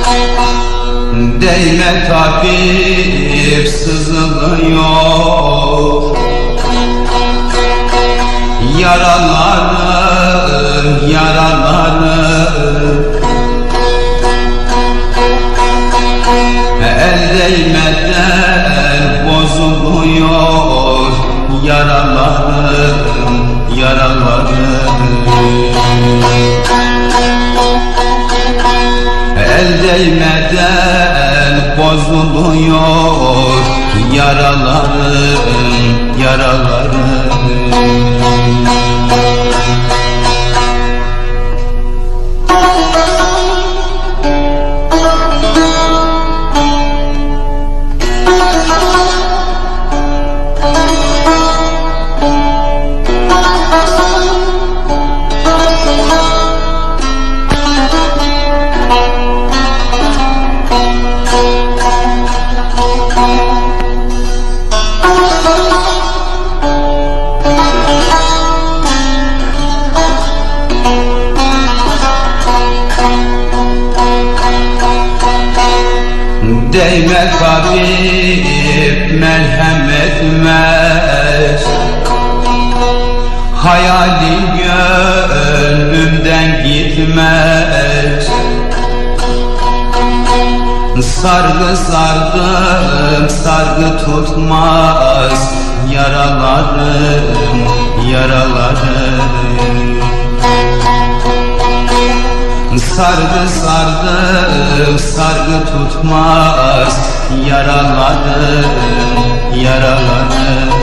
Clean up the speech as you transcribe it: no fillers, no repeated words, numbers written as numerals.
Değme tabip sızılıyor, yaraları, yaraları. El değmeden bozuluyor yaraları, yaraları. El değmeden bozuluyor yaraları, yaraları. Değme tabip merhem etmez, hayalin gönlümden gitmez. Sargı sardım, sargı tutmaz yaralarım, yaralarım. Sargı sardım, sargı tutmaz yaralarım, yaralarım.